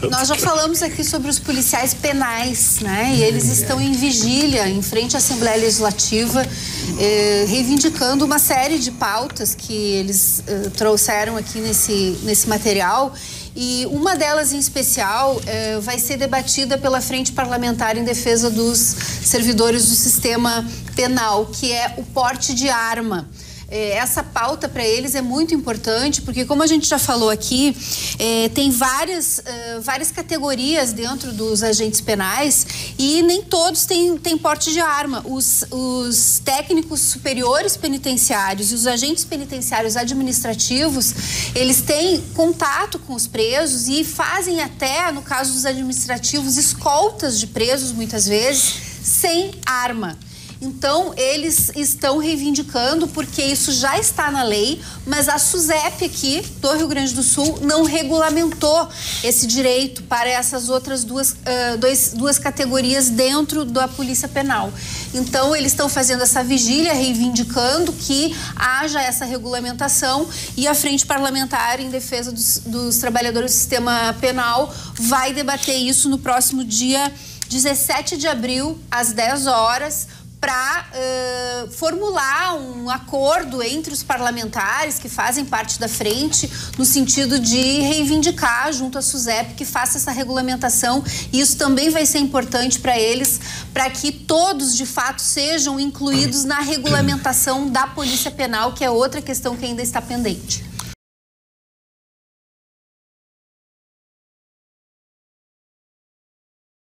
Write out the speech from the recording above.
Nós já falamos aqui sobre os policiais penais, né? E eles estão em vigília em frente à Assembleia Legislativa, reivindicando uma série de pautas que eles trouxeram aqui nesse material. E uma delas em especial vai ser debatida pela Frente Parlamentar em Defesa dos Servidores do Sistema Penal, que é o porte de arma. Essa pauta para eles é muito importante, porque como a gente já falou aqui, tem várias categorias dentro dos agentes penais e nem todos têm porte de arma. Os técnicos superiores penitenciários e os agentes penitenciários administrativos, eles têm contato com os presos e fazem até, no caso dos administrativos, escoltas de presos, muitas vezes, sem arma. Então, eles estão reivindicando, porque isso já está na lei, mas a SUSEP aqui do Rio Grande do Sul não regulamentou esse direito para essas outras duas categorias dentro da Polícia Penal. Então, eles estão fazendo essa vigília, reivindicando que haja essa regulamentação, e a Frente Parlamentar em Defesa dos Trabalhadores do Sistema Penal vai debater isso no próximo dia 17 de abril, às 10 horas, para formular um acordo entre os parlamentares que fazem parte da frente, no sentido de reivindicar junto à SUSEP que faça essa regulamentação. E isso também vai ser importante para eles, para que todos de fato sejam incluídos na regulamentação da Polícia Penal, que é outra questão que ainda está pendente.